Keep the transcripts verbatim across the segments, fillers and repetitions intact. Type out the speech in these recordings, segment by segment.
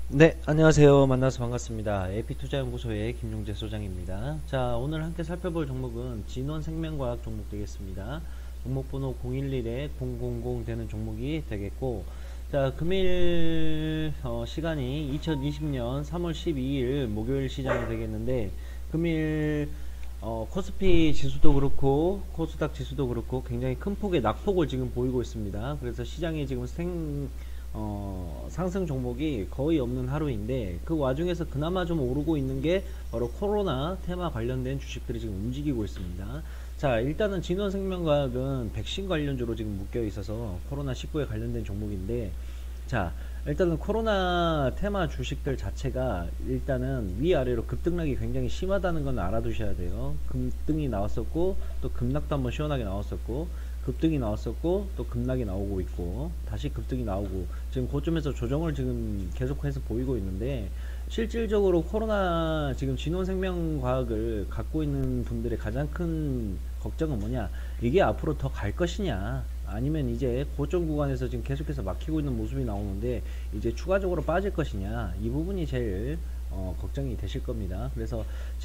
네, 안녕하세요. 만나서 반갑습니다. 에이피투자연구소의 김용재 소장입니다. 자, 오늘 함께 살펴볼 종목은 진원생명과학 종목 되겠습니다. 종목번호 공일일 공공공 되는 종목이 되겠고, 자, 금일 어, 시간이 이천이십년 삼월 십이일 목요일 시장이 되겠는데, 금일 어, 코스피 지수도 그렇고 코스닥 지수도 그렇고 굉장히 큰 폭의 낙폭을 지금 보이고 있습니다. 그래서 시장이 지금 생 어, 상승 종목이 거의 없는 하루인데, 그 와중에서 그나마 좀 오르고 있는 게 바로 코로나 테마 관련된 주식들이 지금 움직이고 있습니다. 자, 일단은 진원생명과학은 백신 관련주로 지금 묶여 있어서 코로나 십구에 관련된 종목인데, 자, 일단은 코로나 테마 주식들 자체가 일단은 위아래로 급등락이 굉장히 심하다는 건 알아두셔야 돼요. 급등이 나왔었고, 또 급락도 한번 시원하게 나왔었고, 급등이 나왔었고, 또 급락이 나오고 있고, 다시 급등이 나오고, 지금 고점에서 조정을 지금 계속해서 보이고 있는데, 실질적으로 코로나 지금 진원생명과학을 갖고 있는 분들의 가장 큰 걱정은 뭐냐, 이게 앞으로 더 갈 것이냐, 아니면 이제 고점 구간에서 지금 계속해서 막히고 있는 모습이 나오는데 이제 추가적으로 빠질 것이냐, 이 부분이 제일 어, 걱정이 되실 겁니다. 그래서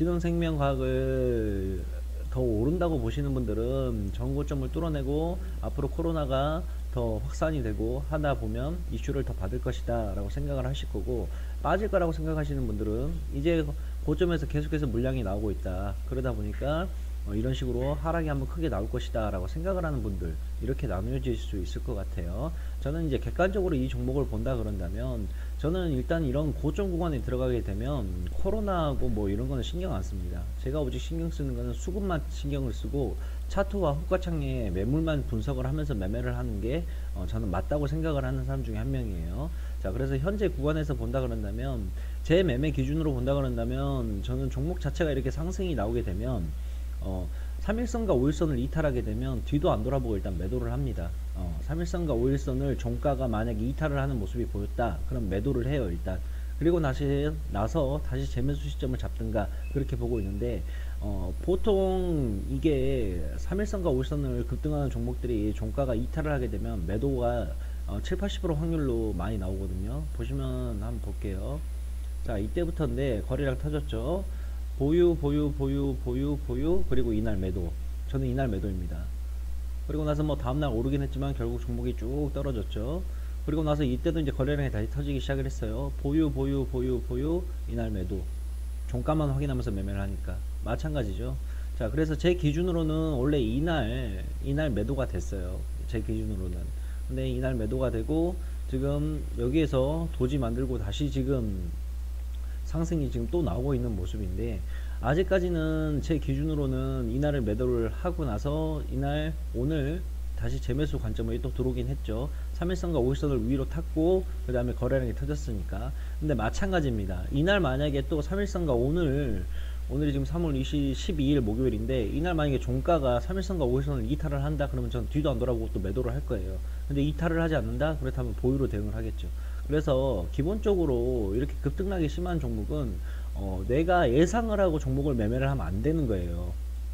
진원생명과학을 더 오른다고 보시는 분들은 전고점을 뚫어내고 앞으로 코로나가 더 확산이 되고 하다 보면 이슈를 더 받을 것이다 라고 생각을 하실 거고, 빠질 거라고 생각하시는 분들은 이제 고점에서 계속해서 물량이 나오고 있다, 그러다 보니까 어, 이런 식으로 하락이 한번 크게 나올 것이다 라고 생각을 하는 분들, 이렇게 나누어질 수 있을 것 같아요. 저는 이제 객관적으로 이 종목을 본다 그런다면, 저는 일단 이런 고점 구간에 들어가게 되면 코로나하고 뭐 이런 거는 신경 안 씁니다. 제가 오직 신경 쓰는 거는 수급만 신경을 쓰고 차트와 호가창에 매물만 분석을 하면서 매매를 하는 게 어, 저는 맞다고 생각을 하는 사람 중에 한 명이에요. 자, 그래서 현재 구간에서 본다 그런다면, 제 매매 기준으로 본다 그런다면, 저는 종목 자체가 이렇게 상승이 나오게 되면 어, 삼일선과 오일선을 이탈하게 되면 뒤도 안 돌아보고 일단 매도를 합니다. 어, 삼일선과 오일선을 종가가 만약에 이탈을 하는 모습이 보였다, 그럼 매도를 해요 일단. 그리고 다시 나서 다시 재매수 시점을 잡든가 그렇게 보고 있는데, 어, 보통 이게 삼일선과 오일선을 급등하는 종목들이 종가가 이탈을 하게 되면 매도가 어, 칠, 팔십 퍼센트 확률로 많이 나오거든요. 보시면 한번 볼게요. 자, 이때부터인데 거래량 터졌죠. 보유 보유 보유 보유 보유, 그리고 이날 매도. 저는 이날 매도입니다. 그리고 나서 뭐 다음날 오르긴 했지만 결국 종목이 쭉 떨어졌죠. 그리고 나서 이때도 이제 거래량이 다시 터지기 시작을 했어요. 보유 보유 보유 보유, 이날 매도. 종가만 확인하면서 매매를 하니까 마찬가지죠. 자, 그래서 제 기준으로는 원래 이날 이날 매도가 됐어요, 제 기준으로는. 근데 이날 매도가 되고 지금 여기에서 도지 만들고 다시 지금 상승이 지금 또 나오고 있는 모습인데, 아직까지는 제 기준으로는 이날을 매도를 하고 나서 이날 오늘 다시 재매수 관점으로 또 들어오긴 했죠. 삼일선과 오일선을 위로 탔고 그 다음에 거래량이 터졌으니까. 근데 마찬가지입니다. 이날 만약에 또 삼일선과 오늘 오늘이 지금 삼월 십이일 목요일인데, 이날 만약에 종가가 삼일선과 오일선을 이탈을 한다 그러면 저는 뒤도 안 돌아보고 또 매도를 할 거예요. 근데 이탈을 하지 않는다 그렇다면 보유로 대응을 하겠죠. 그래서 기본적으로 이렇게 급등락이 심한 종목은 어, 내가 예상을 하고 종목을 매매를 하면 안 되는 거예요.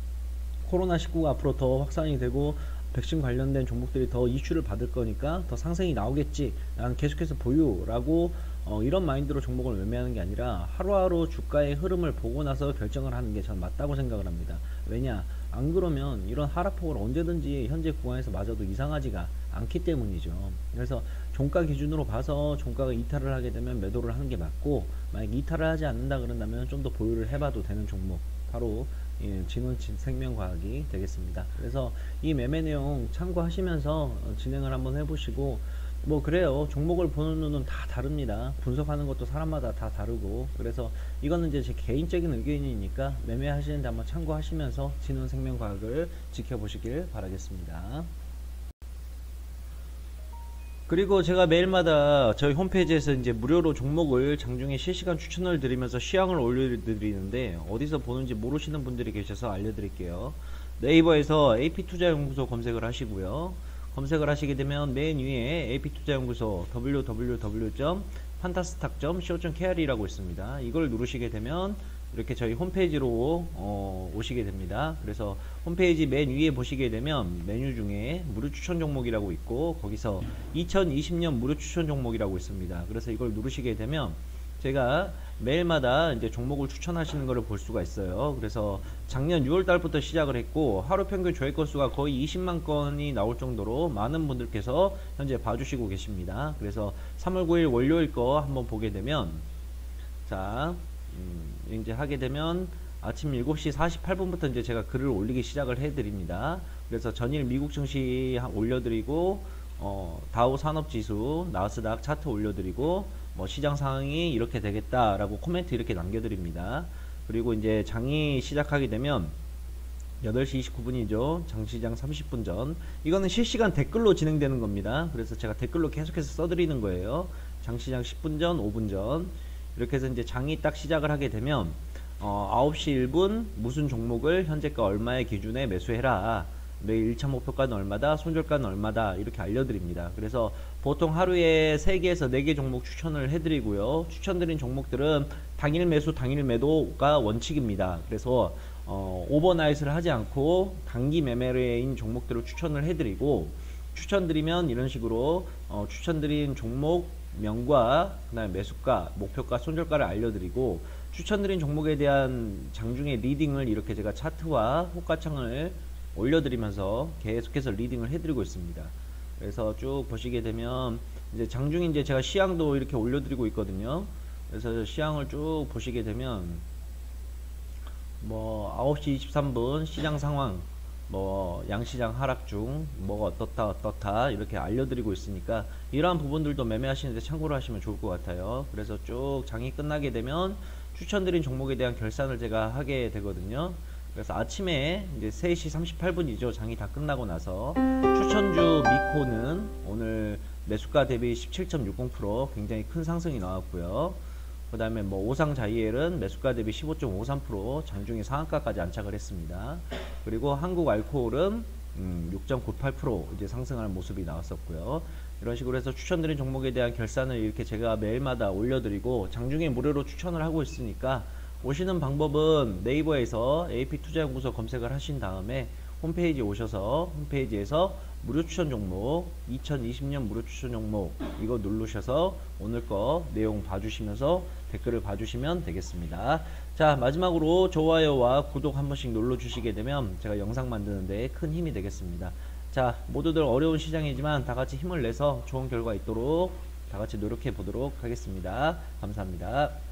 코로나 십구가 앞으로 더 확산이 되고 백신 관련된 종목들이 더 이슈를 받을 거니까 더 상승이 나오겠지, 나는 계속해서 보유라고 어, 이런 마인드로 종목을 매매하는 게 아니라 하루하루 주가의 흐름을 보고 나서 결정을 하는 게 전 맞다고 생각을 합니다. 왜냐, 안 그러면 이런 하락폭을 언제든지 현재 구간에서 맞아도 이상하지가 않기 때문이죠. 그래서 종가 기준으로 봐서 종가가 이탈을 하게 되면 매도를 하는 게 맞고, 만약 이탈을 하지 않는다 그런다면 좀 더 보유를 해봐도 되는 종목, 바로 예, 진원생명과학이 되겠습니다. 그래서 이 매매 내용 참고하시면서 진행을 한번 해보시고, 뭐 그래요, 종목을 보는 눈은 다 다릅니다. 분석하는 것도 사람마다 다 다르고, 그래서 이거는 이제 제 개인적인 의견이니까 매매하시는데 한번 참고하시면서 진원생명과학을 지켜보시길 바라겠습니다. 그리고 제가 매일마다 저희 홈페이지에서 이제 무료로 종목을 장중에 실시간 추천을 드리면서 시황을 올려드리는데, 어디서 보는지 모르시는 분들이 계셔서 알려드릴게요. 네이버에서 에이피투자연구소 검색을 하시고요. 검색을 하시게 되면 맨 위에 에이피투자연구소 더블유 더블유 더블유 점 판타스탁 점 씨오 점 케이알이라고 있습니다. 이걸 누르시게 되면 이렇게 저희 홈페이지로 어, 오시게 됩니다. 그래서 홈페이지 맨 위에 보시게 되면 메뉴 중에 무료 추천 종목이라고 있고, 거기서 이천이십 년 무료 추천 종목이라고 있습니다. 그래서 이걸 누르시게 되면 제가 매일마다 이제 종목을 추천하시는 것을 볼 수가 있어요. 그래서 작년 유월 달부터 시작을 했고 하루 평균 조회 건수가 거의 이십만 건이 나올 정도로 많은 분들께서 현재 봐주시고 계십니다. 그래서 삼월 구일 월요일 거 한번 보게 되면 자 음, 이제 하게 되면 아침 일곱 시 사십팔 분부터 이제 제가 글을 올리기 시작을 해드립니다. 그래서 전일 미국 증시 올려드리고 어, 다우 산업지수, 나스닥 차트 올려드리고 뭐 시장 상황이 이렇게 되겠다라고 코멘트 이렇게 남겨드립니다. 그리고 이제 장이 시작하게 되면 여덟 시 이십구 분이죠. 장시장 삼십 분 전. 이거는 실시간 댓글로 진행되는 겁니다. 그래서 제가 댓글로 계속해서 써드리는 거예요. 장시장 십 분 전, 오 분 전. 이렇게 해서 이제 장이 딱 시작을 하게 되면 어, 아홉 시 일 분 무슨 종목을 현재가 얼마의 기준에 매수해라. 매일 일 차 목표가는 얼마다, 손절가는 얼마다 이렇게 알려드립니다. 그래서 보통 하루에 세 개에서 네 개 종목 추천을 해드리고요. 추천드린 종목들은 당일 매수, 당일 매도가 원칙입니다. 그래서 어, 오버나잇을 하지 않고 단기 매매인 종목들을 추천을 해드리고 추천드리면 이런 식으로 어, 추천드린 종목 명과 그다음에 매수가, 목표가, 손절가를 알려드리고 추천드린 종목에 대한 장중의 리딩을 이렇게 제가 차트와 호가창을 올려드리면서 계속해서 리딩을 해드리고 있습니다. 그래서 쭉 보시게 되면 이제 장중 이제 제가 시향도 이렇게 올려드리고 있거든요. 그래서 시향을 쭉 보시게 되면 뭐 아홉 시 이십삼 분 시장 상황, 뭐 양시장 하락 중 뭐가 어떻다 어떻다 이렇게 알려드리고 있으니까 이러한 부분들도 매매하시는데 참고를 하시면 좋을 것 같아요. 그래서 쭉 장이 끝나게 되면 추천드린 종목에 대한 결산을 제가 하게 되거든요. 그래서 아침에 이제 세 시 삼십팔 분이죠. 장이 다 끝나고 나서 추천주 미코는 오늘 매수가 대비 십칠 점 육공 퍼센트 굉장히 큰 상승이 나왔고요. 그 다음에 뭐 오상자이엘은 매수가 대비 십오 점 오삼 퍼센트 장중에 상한가까지 안착을 했습니다. 그리고 한국 알코올은 음, 육 점 구팔 퍼센트 이제 상승하는 모습이 나왔었고요. 이런 식으로 해서 추천드린 종목에 대한 결산을 이렇게 제가 매일마다 올려드리고 장중에 무료로 추천을 하고 있으니까 오시는 방법은 네이버에서 에이피투자연구소 검색을 하신 다음에 홈페이지에 오셔서 홈페이지에서 무료 추천 종목 이천이십 년 무료 추천 종목 이거 누르셔서 오늘 거 내용 봐주시면서 댓글을 봐주시면 되겠습니다. 자, 마지막으로 좋아요와 구독 한 번씩 눌러주시게 되면 제가 영상 만드는데 큰 힘이 되겠습니다. 자, 모두들 어려운 시장이지만 다같이 힘을 내서 좋은 결과 있도록 다같이 노력해 보도록 하겠습니다. 감사합니다.